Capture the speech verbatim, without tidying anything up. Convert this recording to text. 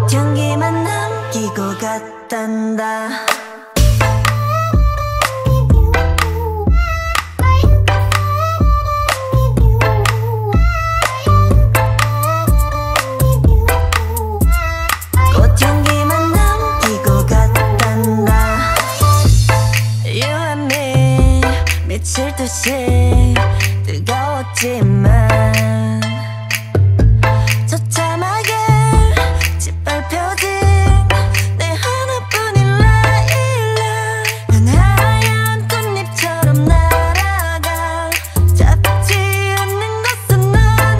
꽃향기만 남기고 갔단다. 꽃향기만 남기고 갔단다. You and me 미칠 듯이 뜨거웠지만